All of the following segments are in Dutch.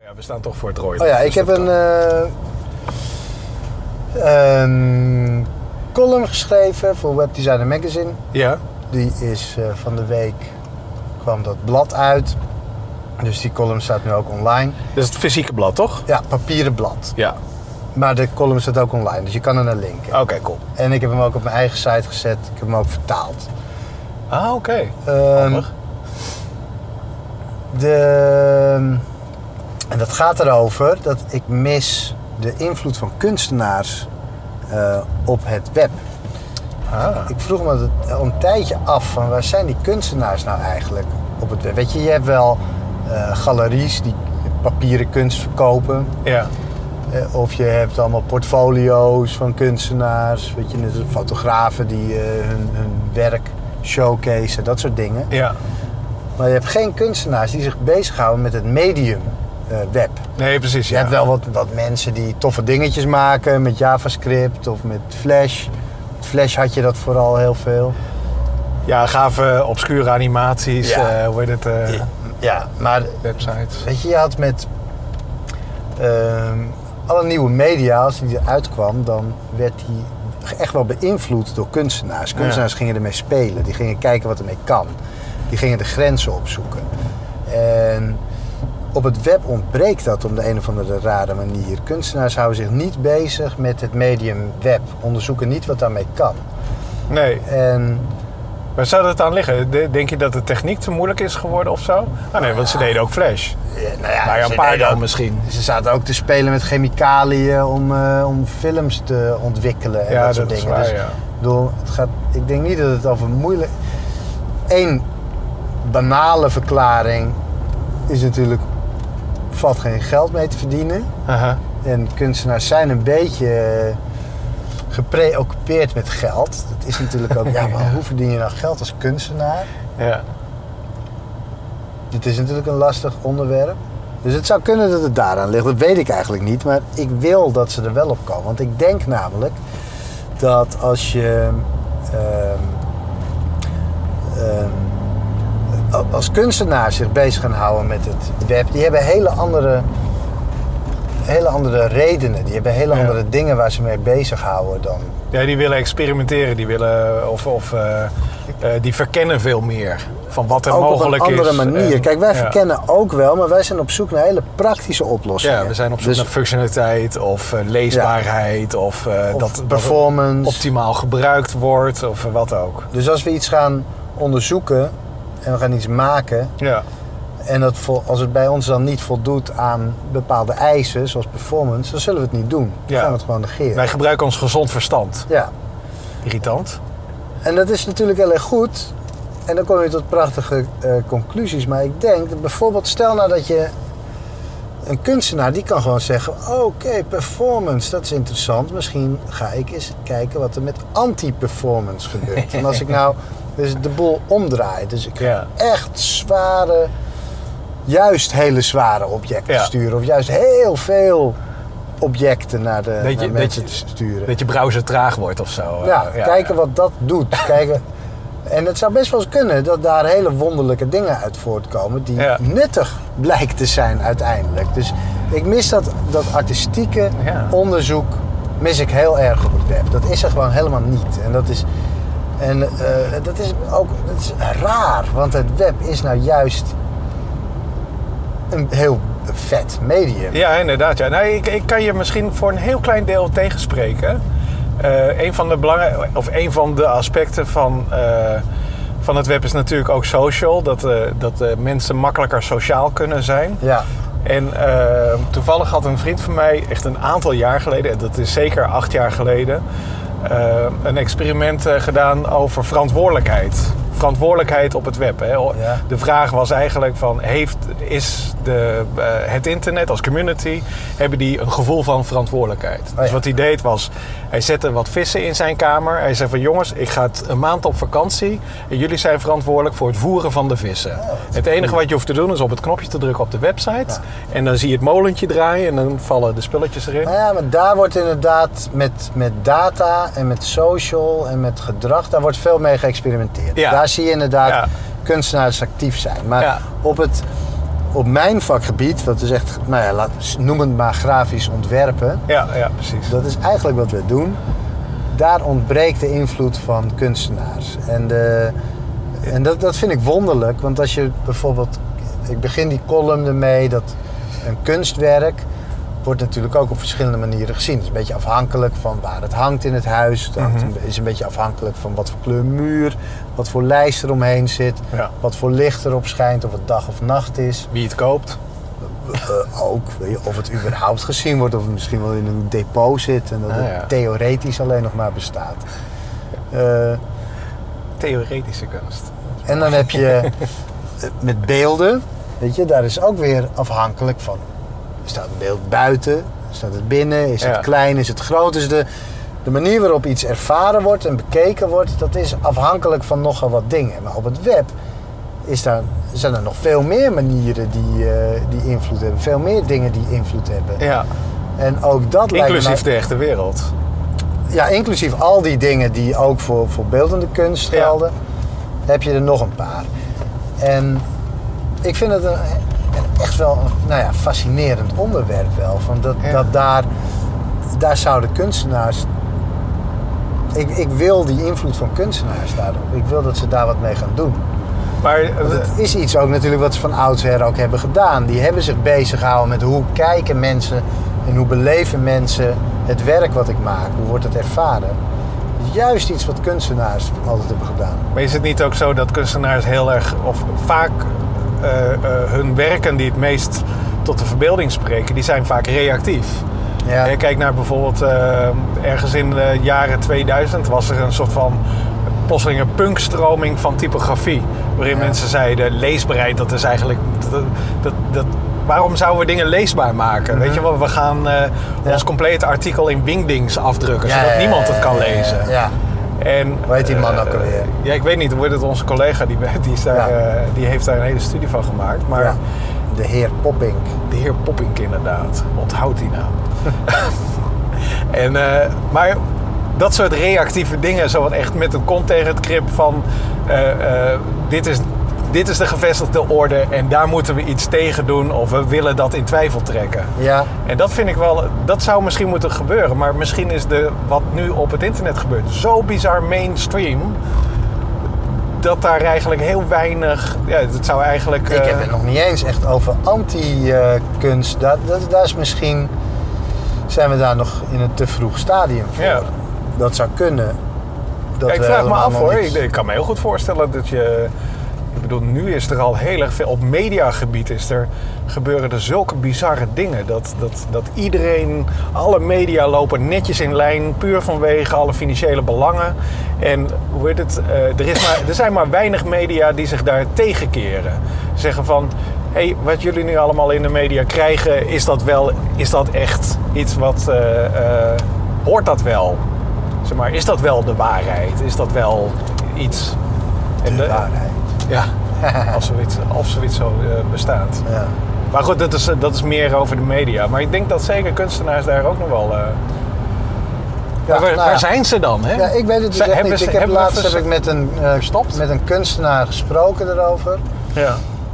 Ja, we staan toch voor het rooien. Oh ja, ik heb een column geschreven voor Webdesigner Magazine. Ja. Die is van de week, kwam dat blad uit. Dus die column staat nu ook online. Dat is het fysieke blad, toch? Ja, papieren blad. Ja. Maar de column staat ook online, dus je kan er naar linken. Oké, cool. En ik heb hem ook op mijn eigen site gezet. Ik heb hem ook vertaald. Ah, oké. Handig. En dat gaat erover dat ik mis de invloed van kunstenaars op het web. Ik vroeg me al een tijdje af van waar zijn die kunstenaars nou eigenlijk op het web? Weet je hebt wel galeries die papieren kunst verkopen. Ja. Of je hebt allemaal portfolio's van kunstenaars. Weet je, net fotografen die hun werk showcase, dat soort dingen. Ja. Maar je hebt geen kunstenaars die zich bezighouden met het medium web. Nee, precies. Je hebt wel wat mensen die toffe dingetjes maken met JavaScript of met Flash. Met Flash had je dat vooral heel veel. Ja, gave obscure animaties, Ja. hoe heet het? Ja, maar Websites. weet je had met alle nieuwe media, als die eruit kwam, dan werd die echt wel beïnvloed door kunstenaars. Kunstenaars gingen ermee spelen, die gingen kijken wat ermee kan. Die gingen de grenzen opzoeken. En op het web ontbreekt dat op de een of andere rare manier. Kunstenaars houden zich niet bezig met het medium web, onderzoeken niet wat daarmee kan. Nee. En Waar zou dat aan liggen? Denk je dat de techniek te moeilijk is geworden of zo? Ah, nee, want ze deden ook Flash. nou ja, een paar dan misschien. Ze zaten ook te spelen met chemicaliën om films te ontwikkelen en dat soort dingen. Waar, Dus, ja. ik denk niet dat het over moeilijk... Eén banale verklaring is natuurlijk... valt geen geld mee te verdienen. Uh-huh. En kunstenaars zijn een beetje gepreoccupeerd met geld. Dat is natuurlijk ook... ja, maar hoe verdien je nou geld als kunstenaar? Ja. Dit is natuurlijk een lastig onderwerp. Dus het zou kunnen dat het daaraan ligt. Dat weet ik eigenlijk niet. Maar ik wil dat ze er wel op komen. Want ik denk namelijk dat als je... als kunstenaars zich bezig gaan houden met het web... die hebben hele andere redenen. Die hebben hele andere dingen waar ze mee bezighouden dan... Ja, die willen experimenteren. Die willen... die verkennen veel meer van wat er ook mogelijk is. op een andere manier. En, kijk, wij verkennen ook wel, maar wij zijn op zoek naar hele praktische oplossingen. Ja, we zijn op zoek naar functionaliteit of leesbaarheid of dat performance. Dat optimaal gebruikt wordt of wat ook. Dus als we iets gaan onderzoeken en we gaan iets maken... Ja. En als het bij ons dan niet voldoet aan bepaalde eisen, zoals performance, dan zullen we het niet doen. Dan gaan we het gewoon negeren. Wij gebruiken ons gezond verstand. Ja. Irritant. En dat is natuurlijk heel erg goed. En dan kom je tot prachtige conclusies. Maar ik denk, dat bijvoorbeeld, stel nou dat je een kunstenaar, die kan gewoon zeggen... Oké, performance, dat is interessant. Misschien ga ik eens kijken wat er met anti-performance gebeurt. En als ik nou dus de boel omdraai, dus ik ga echt zware... juist hele zware objecten sturen. Of juist heel veel objecten naar mensen te sturen. Dat je browser traag wordt of zo. Kijken wat dat doet. Kijken. En het zou best wel eens kunnen dat daar hele wonderlijke dingen uit voortkomen... die nuttig blijkt te zijn uiteindelijk. Dus ik mis dat artistieke onderzoek mis ik heel erg op het web. Dat is er gewoon helemaal niet. En dat is... dat is raar, want het web is nou juist een heel vet medium. Ja, inderdaad. Ja. Nou, ik kan je misschien voor een heel klein deel tegenspreken. Een van de aspecten van het web is natuurlijk ook social. Dat mensen makkelijker sociaal kunnen zijn. Ja. En toevallig had een vriend van mij echt een aantal jaar geleden, en dat is zeker 8 jaar geleden, een experiment gedaan over verantwoordelijkheid. Verantwoordelijkheid op het web. Hè. Ja. De vraag was eigenlijk van, het internet als community, hebben die een gevoel van verantwoordelijkheid? Dus wat hij deed was, hij zette wat vissen in zijn kamer. Hij zei van, jongens, ik ga een maand op vakantie en jullie zijn verantwoordelijk voor het voeren van de vissen. Het enige wat je hoeft te doen is op het knopje te drukken op de website en dan zie je het molentje draaien en dan vallen de spulletjes erin. Nou ja, maar daar wordt inderdaad met data en met social en met gedrag, daar wordt veel mee geëxperimenteerd. Ja. Daar zie je inderdaad kunstenaars actief zijn. Maar op mijn vakgebied, dat is echt, noem het maar grafisch ontwerpen. Ja, precies. Dat is eigenlijk wat we doen. Daar ontbreekt de invloed van kunstenaars. En dat vind ik wonderlijk, want als je bijvoorbeeld... Ik begin die column ermee dat een kunstwerk wordt natuurlijk ook op verschillende manieren gezien. Het is een beetje afhankelijk van waar het hangt in het huis. Het is een beetje afhankelijk van wat voor kleur muur, wat voor lijst er omheen zit, wat voor licht erop schijnt, of het dag of nacht is. Wie het koopt. Ook, of het überhaupt gezien wordt, of het misschien wel in een depot zit en dat het theoretisch alleen nog maar bestaat. Theoretische kunst. En dan heb je met beelden, weet je, daar is ook weer afhankelijk van. Staat een beeld buiten? Staat het binnen? Is het klein? Is het groot? Dus de manier waarop iets ervaren wordt en bekeken wordt, dat is afhankelijk van nogal wat dingen. Maar op het web zijn er nog veel meer manieren die invloed hebben. Veel meer dingen die invloed hebben. Ja. En ook dat inclusief de echte wereld. Ja, inclusief al die dingen die ook voor beeldende kunst gelden, heb je er nog een paar. En ik vind het echt wel een fascinerend onderwerp wel. Van dat daar zouden kunstenaars... Ik wil die invloed van kunstenaars daarop. Ik wil dat ze daar wat mee gaan doen. Maar het is iets ook natuurlijk wat ze van oudsher ook hebben gedaan. Die hebben zich bezig gehouden met hoe kijken mensen en hoe beleven mensen het werk wat ik maak. Hoe wordt het ervaren? Juist iets wat kunstenaars altijd hebben gedaan. Maar is het niet ook zo dat kunstenaars heel erg, of vaak hun werken die het meest tot de verbeelding spreken, die zijn vaak reactief. Ja. Je kijkt naar bijvoorbeeld ergens in de jaren 2000 was er een soort van plotseling een punkstroming van typografie. Waarin mensen zeiden, leesbaarheid, dat is eigenlijk... waarom zouden we dingen leesbaar maken? Weet je wel, we gaan ons complete artikel in Wingdings afdrukken, zodat niemand het kan lezen. Ja. En, hoe heet die man ook alweer? Ja, ik weet niet. Hoe heet het? Onze collega die heeft daar een hele studie van gemaakt. Maar de heer Poppink. De heer Poppink inderdaad. Onthoud die naam. Maar dat soort reactieve dingen, zo wat echt met een kont tegen het krip van dit is de gevestigde orde en daar moeten we iets tegen doen of we willen dat in twijfel trekken. Ja. En dat vind ik wel, dat zou misschien moeten gebeuren, maar misschien is wat nu op het internet gebeurt zo bizar mainstream dat daar eigenlijk heel weinig, dat zou eigenlijk... Ik heb het nog niet eens echt over anti-kunst. Daar is misschien, zijn we daar nog in een te vroeg stadium voor. Ja. Dat zou kunnen. Ik vraag me af hoor, ik kan me heel goed voorstellen dat je... Ik bedoel, nu is er al heel erg veel... Op mediagebied gebeuren er zulke bizarre dingen. Dat iedereen... Alle media lopen netjes in lijn. Puur vanwege alle financiële belangen. En hoe heet het? Er zijn maar weinig media die zich daar tegenkeren. Zeggen van... Hé, wat jullie nu allemaal in de media krijgen... Is dat echt iets wat... hoort dat wel? Zeg maar, is dat wel de waarheid? Is dat wel iets... De waarheid. Ja, als zoiets zo bestaat. Ja. Maar goed, dat is meer over de media. Maar ik denk dat zeker kunstenaars daar ook nog wel... waar zijn ze dan? Hè? Ja, ik weet het dus echt niet. Laatst heb ik met een kunstenaar gesproken erover. Ja.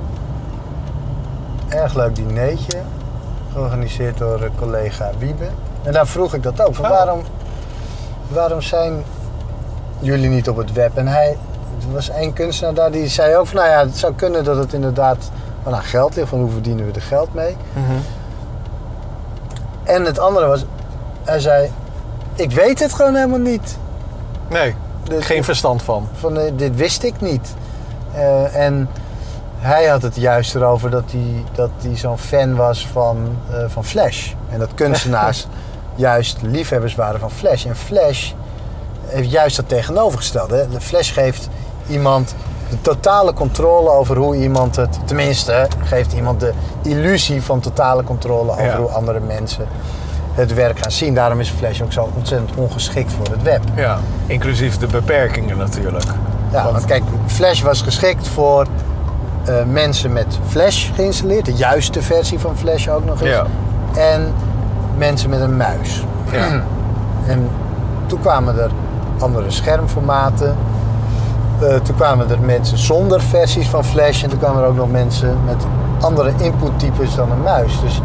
Erg leuk dinertje. Georganiseerd door collega Wiebe. En daar vroeg ik dat ook. Waarom zijn jullie niet op het web? En er was één kunstenaar daar die zei ook van, het zou kunnen dat het inderdaad geld ligt, van hoe verdienen we er geld mee. Mm-hmm. En het andere was, hij zei, ik weet het gewoon helemaal niet. Nee, geen verstand van. Dit wist ik niet. En hij had het juist erover dat hij zo'n fan was van Flash. En dat kunstenaars juist liefhebbers waren van Flash. En Flash heeft juist dat tegenovergestelde. De Flash geeft iemand de totale controle over hoe iemand het... Tenminste, geeft iemand de illusie van totale controle over hoe andere mensen het werk gaan zien. Daarom is Flash ook zo ontzettend ongeschikt voor het web. Ja, inclusief de beperkingen natuurlijk. Ja, want kijk, Flash was geschikt voor mensen met Flash geïnstalleerd. De juiste versie van Flash ook nog eens. Ja. En mensen met een muis. Ja. En toen kwamen er andere schermformaten. Toen kwamen er mensen zonder versies van Flash. En toen kwamen er ook nog mensen met andere inputtypes dan een muis. Dus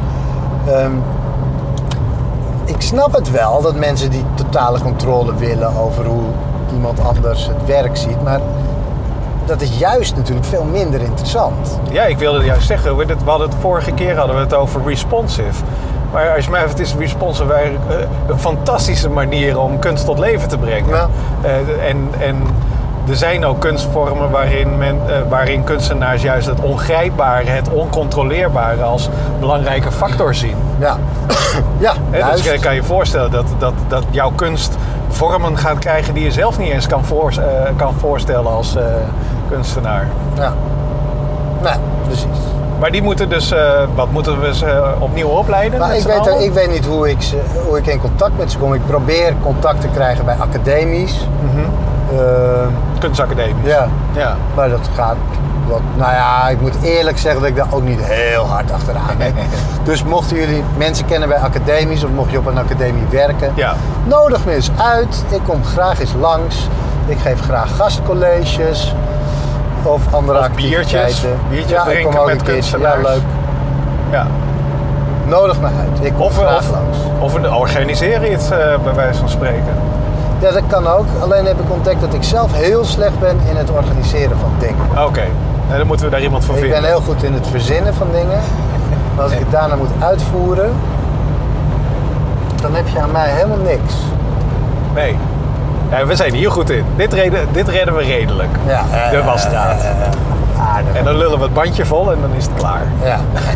ik snap het wel dat mensen die totale controle willen over hoe iemand anders het werk ziet. Maar dat is juist natuurlijk veel minder interessant. Ja, ik wilde juist zeggen. We hadden het vorige keer hadden we het over responsive. Maar als je mij het is responsive een fantastische manier om kunst tot leven te brengen. Ja. En er zijn ook kunstvormen waarin kunstenaars juist het ongrijpbare, het oncontroleerbare als belangrijke factor zien. Ja, ja, dus je kan je voorstellen dat jouw kunst vormen gaat krijgen die je zelf niet eens kan voorstellen als kunstenaar. Ja, nou, precies. Maar die moeten dus, wat moeten we ze opnieuw opleiden? Maar ik weet niet hoe ik in contact met ze kom. Ik probeer contact te krijgen bij academies. Kunstacademies. Ja, maar dat gaat... Nou ja, ik moet eerlijk zeggen dat ik daar ook niet heel hard achteraan ben. Dus mochten jullie mensen kennen bij academies of mocht je op een academie werken, nodig me eens uit. Ik kom graag eens langs. Ik geef graag gastcolleges of andere activiteiten. Biertjes drinken met kunstenaars. Ja, leuk. Ja. Nodig me uit. Ik kom graag langs. Of we organiseren iets bij wijze van spreken. Ja, dat kan ook. Alleen heb ik ontdekt dat ik zelf heel slecht ben in het organiseren van dingen. Oké. En dan moeten we daar iemand voor vinden. Ik ben heel goed in het verzinnen van dingen. Maar als ik het daarna moet uitvoeren, dan heb je aan mij helemaal niks. Nee. Ja, we zijn hier goed in. Dit redden we redelijk. Ja, de wasstraat. Aardig. En dan lullen we het bandje vol en dan is het klaar. Ja.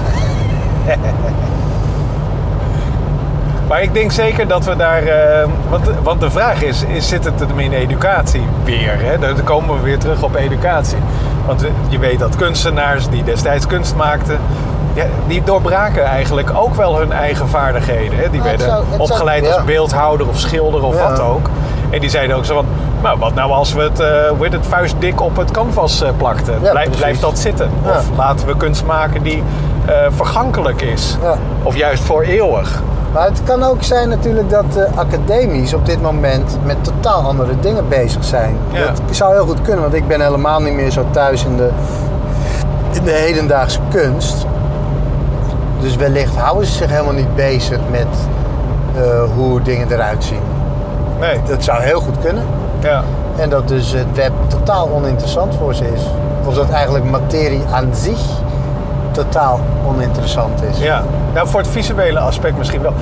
Maar ik denk zeker dat we daar... Want de vraag is, zit het hem in educatie weer? Hè? Dan komen we weer terug op educatie. Want je weet dat kunstenaars die destijds kunst maakten... Ja, die doorbraken eigenlijk ook wel hun eigen vaardigheden. Hè? Die werden opgeleid als beeldhouder of schilder of wat ook. En die zeiden ook zo van... Nou, wat nou als we het vuistdik op het canvas plakten? Ja, blijft dat zitten? Ja. Of laten we kunst maken die vergankelijk is? Ja. Of juist voor eeuwig? Maar het kan ook zijn natuurlijk dat academies op dit moment met totaal andere dingen bezig zijn. Ja. Dat zou heel goed kunnen, want ik ben helemaal niet meer zo thuis in de hedendaagse kunst. Dus wellicht houden ze zich helemaal niet bezig met hoe dingen eruit zien. Nee. Dat zou heel goed kunnen. Ja. En dat dus het web totaal oninteressant voor ze is. Of dat eigenlijk materie aan zich totaal oninteressant is. Ja, nou voor het visuele aspect misschien wel.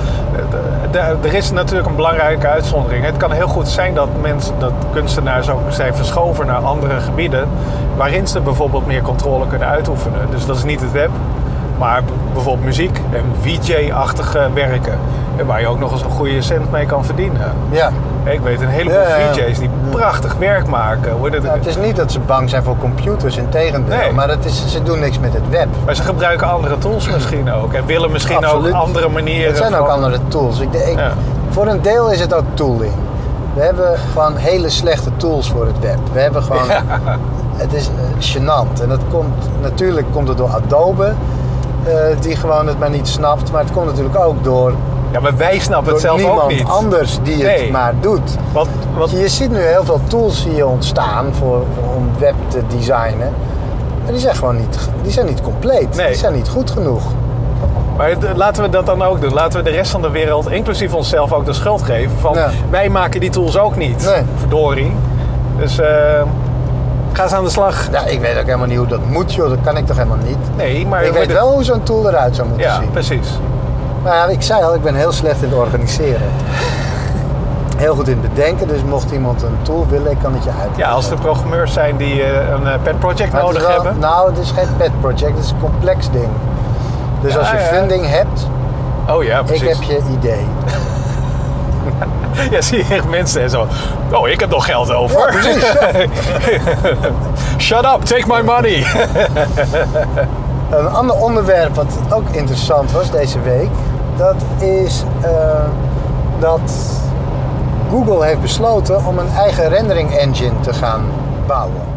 Er is natuurlijk een belangrijke uitzondering. Het kan heel goed zijn dat kunstenaars ook zijn verschoven naar andere gebieden waarin ze bijvoorbeeld meer controle kunnen uitoefenen. Dus dat is niet het web, maar bijvoorbeeld muziek en VJ-achtige werken. Waar je ook nog eens een goede cent mee kan verdienen. Ja. Ik weet een heleboel VJ's die prachtig werk maken. Het is niet dat ze bang zijn voor computers, integendeel. Nee. Maar ze doen niks met het web. Maar ze gebruiken andere tools misschien ook. En willen misschien ook andere manieren. Het zijn ook andere tools. Voor een deel is het ook tooling. We hebben gewoon hele slechte tools voor het web. We hebben gewoon... Ja. Het is gênant. En natuurlijk komt het door Adobe. Die gewoon het maar niet snapt. Maar het komt natuurlijk ook door... Ja, maar wij snappen het zelf ook niet. Niemand anders die het maar doet. Je ziet nu heel veel tools hier ontstaan om web te designen. Maar die zijn gewoon niet compleet. Nee. Die zijn niet goed genoeg. Maar laten we dat dan ook doen. Laten we de rest van de wereld, inclusief onszelf, ook de schuld geven. Van wij maken die tools ook niet. Nee. Verdorie. Dus ga eens aan de slag. Ja, ik weet ook helemaal niet hoe dat moet, joh. Dat kan ik toch helemaal niet. Nee, maar ik weet wel hoe zo'n tool eruit zou moeten zien. Ja, precies. Nou ja, ik zei al, ik ben heel slecht in het organiseren. Heel goed in het bedenken, dus mocht iemand een tool willen, ik kan het je uitleggen. Ja, als er programmeurs zijn die een pet project nodig hebben. Nou, het is geen pet project, het is een complex ding. Dus als je funding hebt, oh ja, precies. Ik heb je idee. Ja, zie je echt mensen en zo. Oh, ik heb nog geld over. Ja, precies. Ja. Shut up, take my money. Een ander onderwerp wat ook interessant was deze week, dat is dat Google heeft besloten om een eigen rendering engine te gaan bouwen.